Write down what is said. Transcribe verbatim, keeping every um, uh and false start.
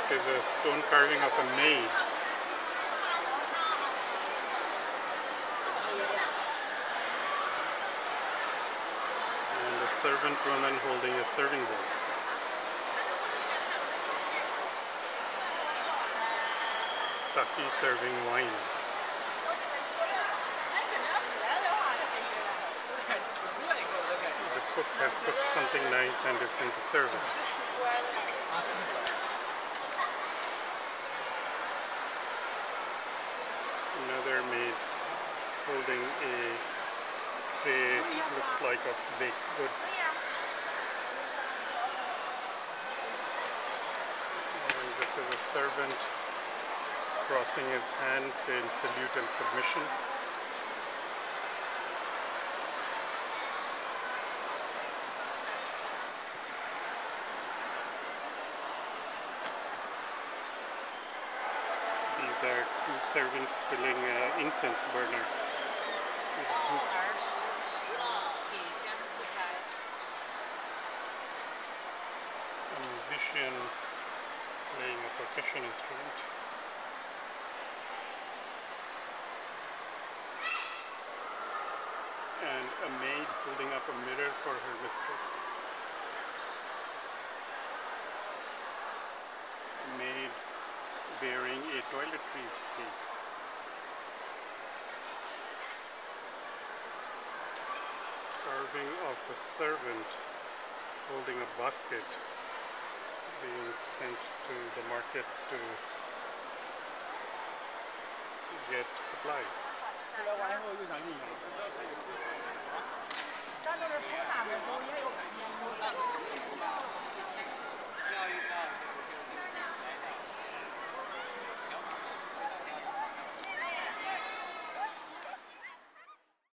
This is a stone carving of a maid. And a servant woman holding a serving bowl. Sake serving wine. The cook has cooked something nice and is going to serve it. Another maid holding a tray, looks like of baked goods. And this is a servant crossing his hands in salute and submission. These are two servants filling an incense burner. A musician playing a percussion instrument. And a maid holding up a mirror for her mistress. A maid bearing a toiletries case. Carving of a servant holding a basket being sent to the market to get supplies.